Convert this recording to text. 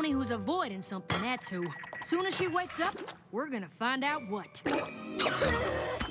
Brownie who's avoiding something, that's who. Soon as she wakes up, we're gonna find out what.